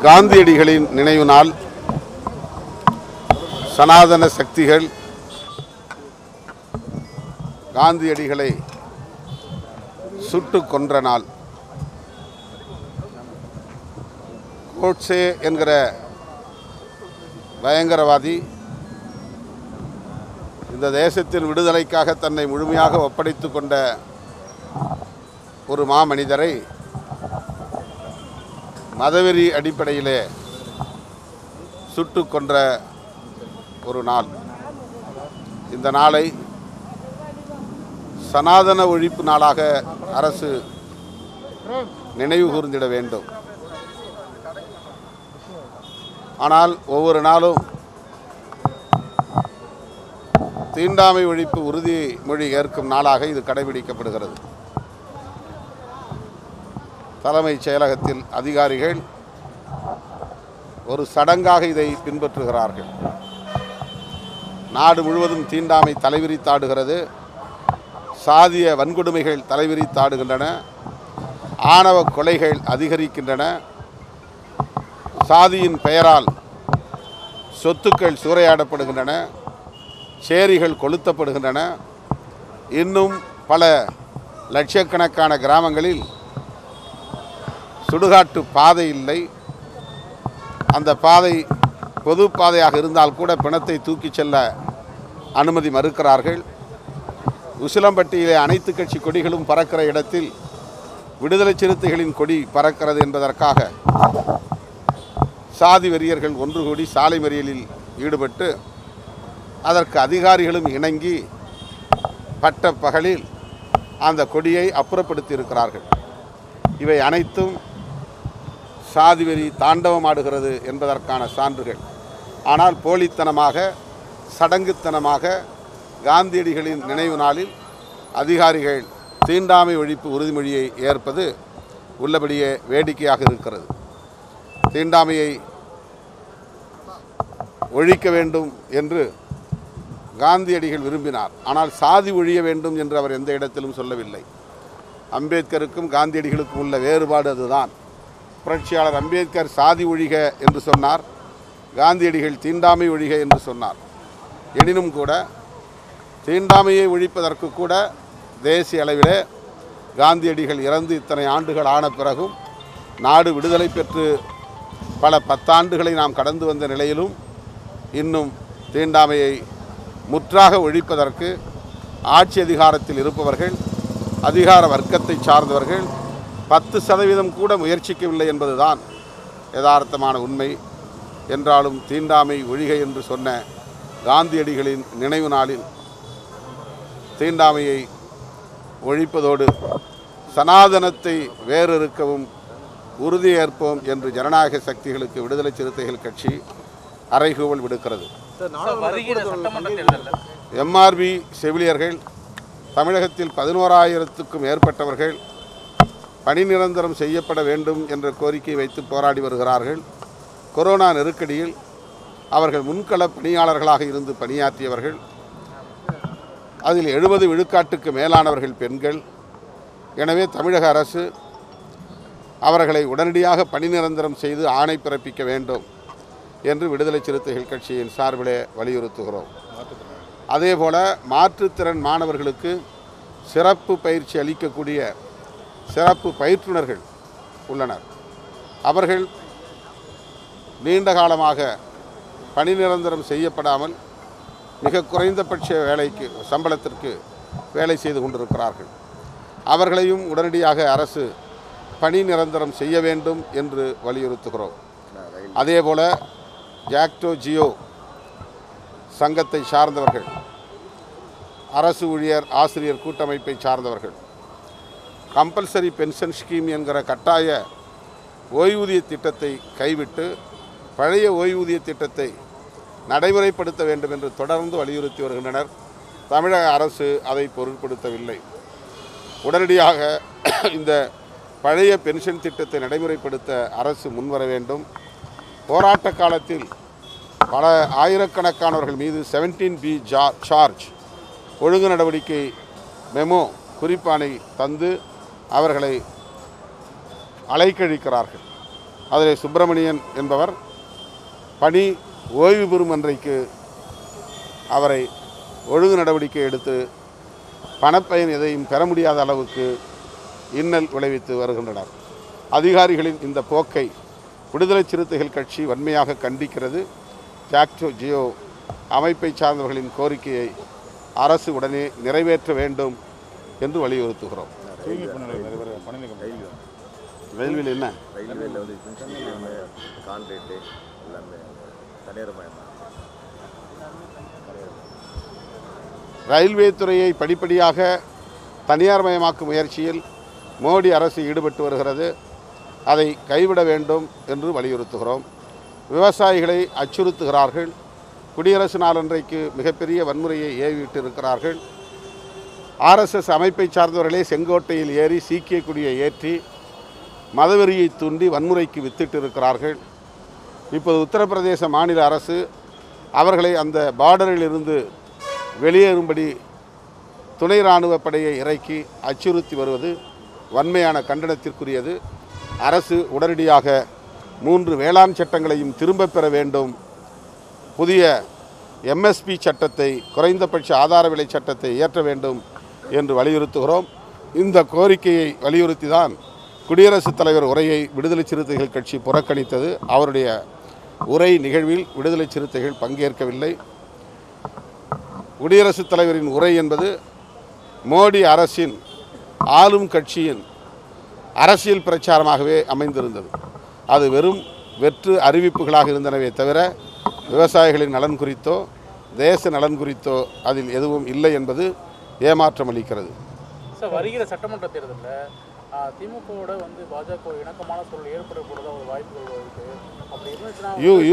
காந்தியடிகளின் நினைவு நாள், சனாதன சக்திகள் காந்தியடிகளை சுட்டு கொன்ற நாள். கோட்சே என்கிற பயங்கரவாதி இந்த தேசத்தின் விடுதலைக்காக தன்னை முழுமையாக ஒப்படைத்து கொண்ட ஒரு மாமனிதரை மதவெறி அடிப்படையிலே சுட்டு கொன்ற ஒரு நாள். இந்த நாளை சனாதன ஒழிப்பு நாளாக அரசு நினைவு கூர்ந்திட வேண்டும். ஆனால் ஒவ்வொரு நாளும் தீண்டாமை ஒழிப்பு உறுதிமொழி ஏற்கும் நாளாக இது கடைபிடிக்கப்படுகிறது. தலைமைச் செயலகத்தில் அதிகாரிகள் ஒரு சடங்காக இதை பின்பற்றுகிறார்கள். நாடு முழுவதும் தீண்டாமை தலைவிரித்தாடுகிறது. சாதிய வன்கொடுமைகள் தலைவிரித்தாடுகின்றன. ஆணவ கொலைகள் அதிகரிக்கின்றன. சாதியின் பெயரால் சொத்துக்கள் சூறையாடப்படுகின்றன. சேரிகள் கொளுத்தப்படுகின்றன. இன்னும் பல லட்சக்கணக்கான கிராமங்களில் சுடுகாட்டு பாதை இல்லை. அந்த பாதை பொது பாதையாக இருந்தால் கூட பிணத்தை தூக்கிச் செல்ல அனுமதி மறுக்கிறார்கள். உசிலம்பட்டியிலே அனைத்து கட்சி கொடிகளும் பறக்கிற இடத்தில் விடுதலை சிறுத்தைகளின் கொடி பறக்கிறது என்பதற்காக சாதி வெறியர்கள் ஒன்று கூடி சாலை மறியலில் ஈடுபட்டு அதற்கு அதிகாரிகளும் இணங்கி பட்ட பகலில் அந்த கொடியை அப்புறப்படுத்தி இருக்கிறார்கள். இவை அனைத்தும் சாதி வெறி தாண்டவமாடுகிறது என்பதற்கான சான்றுகள். ஆனால் போலித்தனமாக சடங்குத்தனமாக காந்தியடிகளின் நினைவு நாளில் அதிகாரிகள் தீண்டாமை ஒழிப்பு உறுதிமொழியை ஏற்பது உள்ளபடியே வேடிக்கையாக இருக்கிறது. தீண்டாமையை ஒழிக்க வேண்டும் என்று காந்தியடிகள் விரும்பினார். ஆனால் சாதி ஒழிய வேண்டும் என்று அவர் எந்த இடத்திலும் சொல்லவில்லை. அம்பேத்கருக்கும் காந்தியடிகளுக்கும் உள்ள வேறுபாடு அதுதான். புரட்சியாளர் அம்பேத்கர் சாதி ஒழிக என்று சொன்னார். காந்தியடிகள் தீண்டாமை ஒழிக என்று சொன்னார். எனினும் கூட தீண்டாமையை ஒழிப்பதற்கு கூட தேசிய அளவிலே காந்தியடிகள் இறந்து இத்தனை ஆண்டுகள் ஆன பிறகும் நாடு விடுதலை பெற்று பல பத்தாண்டுகளை நாம் கடந்து வந்த நிலையிலும் இன்னும் தீண்டாமையை முற்றாக ஒழிப்பதற்கு ஆட்சி அதிகாரத்தில் இருப்பவர்கள், அதிகார வர்க்கத்தை சார்ந்தவர்கள் 10% கூட முயற்சிக்கவில்லை என்பதுதான் யதார்த்தமான உண்மை. என்றாலும் தீண்டாமை ஒழிக என்று சொன்ன காந்தியடிகளின் நினைவு நாளில் தீண்டாமையை ஒழிப்பதோடு சனாதனத்தை வேறறுக்கவும் உறுதியேற்போம் என்று ஜனநாயக சக்திகளுக்கு விடுதலை சிறுத்தைகள் கட்சி அறைகூவல் விடுக்கிறது. எம்ஆர்பி செவிலியர்கள் தமிழகத்தில் 11,000க்கும் மேற்பட்டவர்கள் பணி நிரந்தரம் செய்யப்பட வேண்டும் என்ற கோரிக்கை வைத்து போராடி வருகிறார்கள். கொரோனா நெருக்கடியில் அவர்கள் முன்கள பணியாளர்களாக இருந்து பணியாற்றியவர்கள். அதில் 70 விழுக்காட்டுக்கு மேலானவர்கள் பெண்கள். எனவே தமிழக அரசு அவர்களை உடனடியாக பணி நிரந்தரம் செய்து ஆணை பிறப்பிக்க வேண்டும் என்று விடுதலை சிறுத்தைகள் கட்சியின் சார்பிலே வலியுறுத்துகிறோம். அதேபோல மாற்றுத்திறன் மாணவர்களுக்கு சிறப்பு பயிற்சி அளிக்கக்கூடிய சிறப்பு பயிற்றுனர்கள் உள்ளனர். அவர்கள் நீண்ட காலமாக பணி நிரந்தரம் செய்யப்படாமல் மிக குறைந்தபட்ச வேலைக்கு சம்பளத்திற்கு வேலை செய்து கொண்டிருக்கிறார்கள். அவர்களையும் உடனடியாக அரசு பணி நிரந்தரம் செய்ய வேண்டும் என்று வலியுறுத்துகிறோம். அதேபோல ஜாக்டோ ஜியோ சங்கத்தை சார்ந்தவர்கள், அரசு ஊழியர் ஆசிரியர் கூட்டமைப்பை சார்ந்தவர்கள் கம்பல்சரி பென்ஷன் ஸ்கீம் என்கிற கட்டாய ஓய்வூதிய திட்டத்தை கைவிட்டு பழைய ஓய்வூதிய திட்டத்தை நடைமுறைப்படுத்த வேண்டும் என்று தொடர்ந்து வலியுறுத்தி வருகின்றனர். தமிழக அரசு அதை பொருட்படுத்தவில்லை. உடனடியாக இந்த பழைய பென்ஷன் திட்டத்தை நடைமுறைப்படுத்த அரசு முன்வர வேண்டும். போராட்ட காலத்தில் பல ஆயிரக்கணக்கானவர்கள் மீது 17B சார்ஜ் ஒழுங்கு நடவடிக்கை மெமோ குறிப்பானை தந்து அவர்களை அலைக்கழிக்கிறார்கள். அதில் சுப்பிரமணியன் என்பவர் பணி ஓய்வு பெறும் அன்றைக்கு அவரை ஒழுங்கு நடவடிக்கை எடுத்து பணப்பயன் எதையும் பெற முடியாத அளவுக்கு இன்னல் விளைவித்து வருகின்றனர். அதிகாரிகளின் இந்த போக்கை விடுதலை சிறுத்தைகள் கட்சி வன்மையாக கண்டிக்கிறது. ஜாக்டோ ஜியோ அமைப்பை சார்ந்தவர்களின் கோரிக்கையை அரசு உடனே நிறைவேற்ற வேண்டும் என்று வலியுறுத்துகிறோம். ரயில்வேல என்ன ரயில்வே துறையை படிப்படியாக தனியார்மயமாக்கும் முயற்சியில் மோடி அரசு ஈடுபட்டு வருகிறது. அதை கைவிட வேண்டும் என்று வலியுறுத்துகிறோம். விவசாயிகளை அச்சுறுத்துகிறார்கள். குடியரசு நாளன்றைக்கு மிகப்பெரிய வன்முறையை ஏவிவிட்டு இருக்கிறார்கள். RSS அமைப்பை சார்ந்தவர்களே செங்கோட்டையில் ஏறி சீக்கிய கொடியை ஏற்றி மதவெறியை தூண்டி வன்முறைக்கு வித்திட்டு இருக்கிறார்கள். இப்போது உத்தரப்பிரதேச மாநில அரசு அவர்களை அந்த பார்டரில் இருந்து வெளியேறும்படி துணை இராணுவ படையை இறக்கி அச்சுறுத்தி வருவது வன்மையான கண்டனத்திற்குரியது. அரசு உடனடியாக 3 வேளாண் சட்டங்களையும் திரும்பப் பெற வேண்டும். புதிய MSP சட்டத்தை, குறைந்தபட்ச ஆதார விலை சட்டத்தை இயற்ற வேண்டும் என்று வலியுறுத்துகிறோம். இந்த கோரிக்கையை வலியுறுத்தி தான் குடியரசுத் தலைவர் உரையை விடுதலை சிறுத்தைகள் கட்சி புறக்கணித்தது. அவருடைய உரை நிகழ்வில் விடுதலை சிறுத்தைகள் பங்கேற்கவில்லை. குடியரசுத் தலைவரின் உரை என்பது மோடி அரசின் ஆளும் கட்சியின் அரசியல் பிரச்சாரமாகவே அமைந்திருந்தது. அது வெறும் வெற்று அறிவிப்புகளாக இருந்தனவே தவிர விவசாயிகளின் நலன் குறித்தோ தேச நலன் குறித்தோ அதில் எதுவும் இல்லை என்பது ஏமாற்றம் அளிக்கிறது. சார், வருகிற சட்டமன்ற தேர்தலில் திமுகவோட பாஜக இணக்கமான சூழல் ஏற்படக்கூடாத ஒரு வாய்ப்புகள் இருக்குது. அப்படி இருந்துச்சுன்னா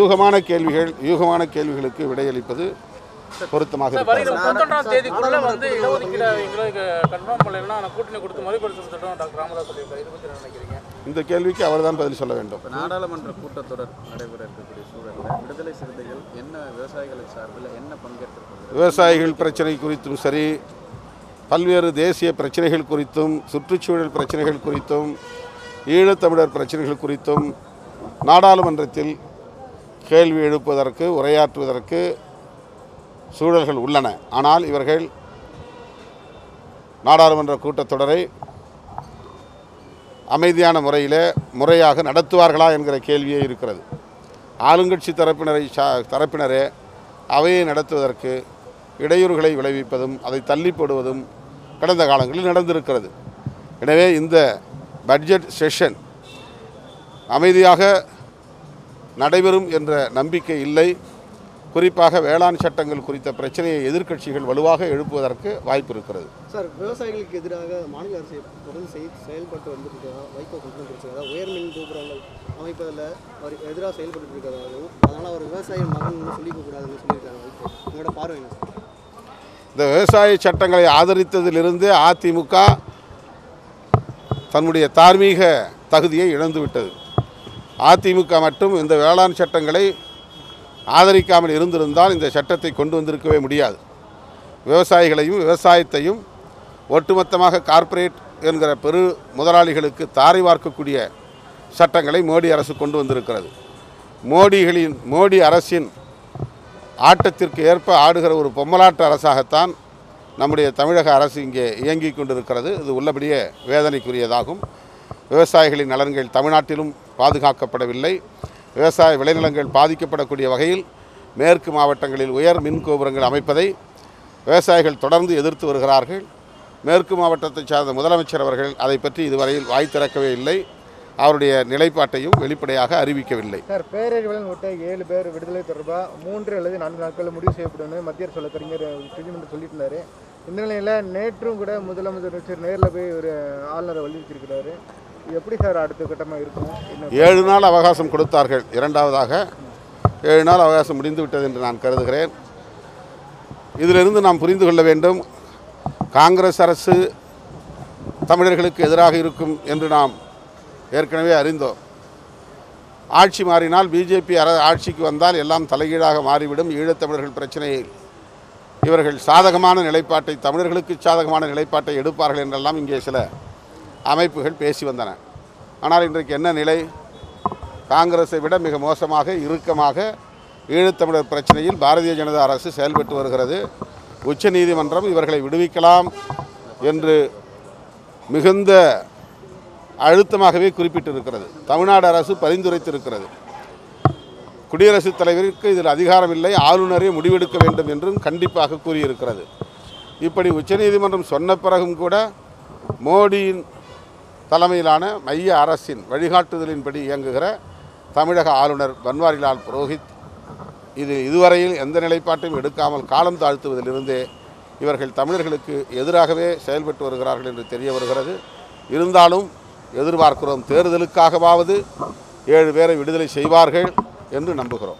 யூகமான கேள்விகளுக்கு விடையளிப்பது பொருத்தமாக வருகிற தேதிக்குள்ள இடஒதுக்கீடு எங்களுக்கு கன்ஃபார்ம் பண்ணலைன்னா கூட்டணி கொடுத்து மறுபரிசீலனை டாக்டர் ராமதாஸ் சொல்லியிருக்காரு. இதை பற்றி என்ன நினைக்கிறீங்க? இந்த கேள்விக்கு அவர் தான் பதில் சொல்ல வேண்டும். நாடாளுமன்ற கூட்டத்தொடர் நடைபெற இருக்கக்கூடிய சூழலில் விடுதலை சிறுத்தைகள் என்ன விவசாயிகளுக்கு சார்பில் என்ன பங்கேற்கிறது? விவசாயிகள் பிரச்சனை குறித்தும் சரி, பல்வேறு தேசிய பிரச்சனைகள் குறித்தும், சுற்றுச்சூழல் பிரச்சனைகள் குறித்தும், ஈழத்தமிழர் பிரச்சனைகள் குறித்தும் நாடாளுமன்றத்தில் கேள்வி எழுப்புவதற்கு, உரையாற்றுவதற்கு சூழல்கள் உள்ளன. ஆனால் இவர்கள் நாடாளுமன்ற கூட்டத்தொடரை அமைதியான முறையாக நடத்துவார்களா என்கிற கேள்வியே இருக்கிறது. ஆளுங்கட்சி தரப்பினரே அவையை நடத்துவதற்கு இடையூறுகளை விளைவிப்பதும் அதை தள்ளி போடுவதும் கடந்த காலங்களில் நடந்திருக்கிறது. எனவே இந்த பட்ஜெட் செஷன் அமைதியாக நடைபெறும் என்ற நம்பிக்கை இல்லை. குறிப்பாக வேளாண் சட்டங்கள் குறித்த பிரச்சனையை எதிர்க்கட்சிகள் வலுவாக எழுப்புவதற்கு வாய்ப்பு இருக்கிறது. சார், விவசாயிகளுக்கு எதிராக மாநில அரசு தொடர்ந்து செயல்பட்டு வந்துருக்கிறதா வைகோ குற்றம் குறிச்சிருக்கா? உயர்மின் கோபுரங்கள் அமைப்பதில் அவர் எதிராக செயல்பட்டு இருக்கிறதாகவும், அதனால் அவர் விவசாய மகன் சொல்லிக்கக்கூடாதுன்னு சொல்லியிருக்காங்க வைகோ. உங்களோட பார்வை என்ன சார்? இந்த விவசாய சட்டங்களை ஆதரித்ததிலிருந்து அதிமுக தன்னுடைய தார்மீக தகுதியை இழந்துவிட்டது. அதிமுக மட்டும் இந்த வேளாண் சட்டங்களை ஆதரிக்காமல் இருந்திருந்தால் இந்த சட்டத்தை கொண்டு வந்திருக்கவே முடியாது. விவசாயிகளையும் விவசாயத்தையும் ஒட்டுமொத்தமாக கார்ப்பரேட் என்கிற பெரு முதலாளிகளுக்கு தாரை வார்க்கக்கூடிய சட்டங்களை மோடி அரசு கொண்டு வந்திருக்கிறது. மோடி அரசின் ஆட்டத்திற்கு ஏற்ப ஆடுகிற ஒரு பொம்மலாட்ட அரசாகத்தான் நம்முடைய தமிழக அரசு இங்கே இயங்கிக் கொண்டிருக்கிறது. இது உள்ளபடியே வேதனைக்குரியதாகும். விவசாயிகளின் நலன்கள் தமிழ்நாட்டிலும் பாதுகாக்கப்படவில்லை. விவசாய விளைநிலங்கள் பாதிக்கப்படக்கூடிய வகையில் மேற்கு மாவட்டங்களில் உயர் மின் கோபுரங்கள் அமைப்பதை விவசாயிகள் தொடர்ந்து எதிர்த்து வருகிறார்கள். மேற்கு மாவட்டத்தை சார்ந்த முதலமைச்சர் அவர்கள் அதை பற்றி இதுவரையில் வாய் திறக்கவே இல்லை. அவருடைய நிலைப்பாட்டையும் வெளிப்படையாக அறிவிக்கவில்லை. சார், பேரறிவாளன் உட்பட 7 பேர் விடுதலை தொடர்பாக 3 அல்லது 4 நாட்களில் முடிவு செய்யப்படும் மத்திய அரசு கலைஞர் சொல்லிட்டு இருந்தார். இந்த நிலையில் நேற்றும் கூட முதலமைச்சர் நேரில் போய் ஒரு ஆளுநரை வலியுறுத்தியிருக்கிறாரு. எப்படி சார் அடுத்த கட்டமாக இருக்கும்? 7 நாள் அவகாசம் கொடுத்தார்கள். இரண்டாவதாக 7 நாள் அவகாசம் முடிந்து விட்டது என்று நான் கருதுகிறேன். இதிலிருந்து நாம் புரிந்து கொள்ள வேண்டும், காங்கிரஸ் அரசு தமிழர்களுக்கு எதிராக இருக்கும் என்று நாம் ஏற்கனவே அறிந்தோம். ஆட்சி மாறினால், பிஜேபி ஆட்சிக்கு வந்தால் எல்லாம் தலைகீழாக மாறிவிடும். ஈழத்தமிழர்கள் பிரச்சனையில் இவர்கள் சாதகமான நிலைப்பாட்டை, தமிழர்களுக்கு சாதகமான நிலைப்பாட்டை எடுப்பார்கள் என்றெல்லாம் இங்கே சில அமைப்புகள் பேசி வந்தன. ஆனால் இன்றைக்கு என்ன நிலை? காங்கிரஸை விட மிக மோசமாக இறுக்கமாக ஈழத்தமிழர் பிரச்சனையில் பாரதிய ஜனதா அரசு செயல்பட்டு வருகிறது. உச்சநீதிமன்றம் இவர்களை விடுவிக்கலாம் என்று மிகுந்த அழுத்தமாகவே குறிப்பிட்டிருக்கிறது. தமிழ்நாடு அரசு பரிந்துரைத்திருக்கிறது. குடியரசுத் தலைவருக்கு இதில் அதிகாரம் இல்லை, ஆளுநரே முடிவெடுக்க வேண்டும் என்றும் கண்டிப்பாக கூறியிருக்கிறது. இப்படி உச்சநீதிமன்றம் சொன்ன பிறகும் கூட மோடியின் தலைமையிலான மைய அரசின் வழிகாட்டுதலின்படி இயங்குகிற தமிழக ஆளுநர் பன்வாரிலால் புரோஹித் இதுவரையில் எந்த நிலைப்பாட்டையும் எடுக்காமல் காலம் தாழ்த்துவதிலிருந்தே இவர்கள் தமிழர்களுக்கு எதிராகவே செயல்பட்டு வருகிறார்கள் என்று தெரிய வருகிறது. இருந்தாலும் எதிர்பார்க்கிறோம், தேர்தலுக்காகவாவது 7 பேரை விடுதலை செய்வார்கள் என்று நம்புகிறோம்.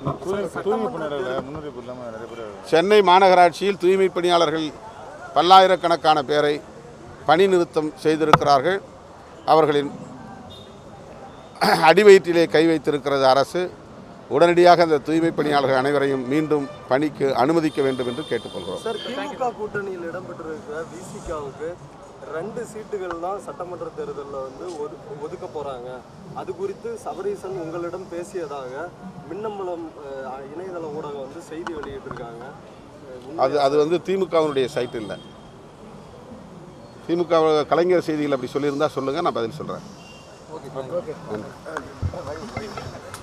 சென்னை மாநகராட்சியில் தூய்மை பணியாளர்கள் பல்லாயிரக்கணக்கான பேரை பணி நிறுத்தம் செய்திருக்கிறார்கள். அவர்களின் அடிவயிற்றிலே கை வைத்திருக்கிறது அரசு. உடனடியாக அந்த தூய்மை பணியாளர்கள் அனைவரையும் மீண்டும் பணிக்கு அனுமதிக்க வேண்டும் என்று கேட்டுக்கொள்கிறோம். சார், திமுக கூட்டணியில் இடம்பெற்றிருக்கிற விசிகாவுக்கு 2 சீட்டுகள் தான் சட்டமன்ற தேர்தலில் வந்து ஒதுக்க போகிறாங்க. அது குறித்து சபரீசன் உங்களிடம் பேசியதாக மின்னம்பலம் இணையதள ஊடகம் வந்து செய்தி வெளியிட்டிருக்காங்க. அது வந்து திமுகவினுடைய சைட் இல்லை. திமுக கலைஞர் செய்திகள் அப்படி சொல்லியிருந்தால் சொல்லுங்கள், நான் பதில் சொல்கிறேன். ஓகே.